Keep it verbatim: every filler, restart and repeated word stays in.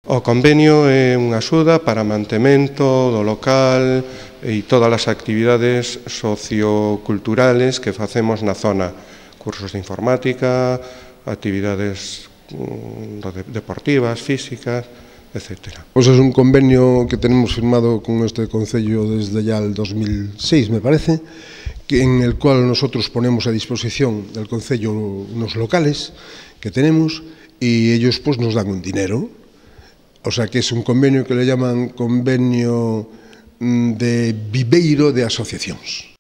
O convenio é unha axuda para mantemento do local e todas as actividades socioculturales que facemos na zona. Cursos de informática, actividades deportivas, físicas, etcétera. Pois é un convenio que tenemos firmado con este Concello desde ya el dos mil seis, me parece, que en el cual nosotros ponemos a disposición del Concello unos locales que tenemos y ellos pues nos dan un dinero. O sea que es un convenio que le llaman convenio de viveiro de asociacións.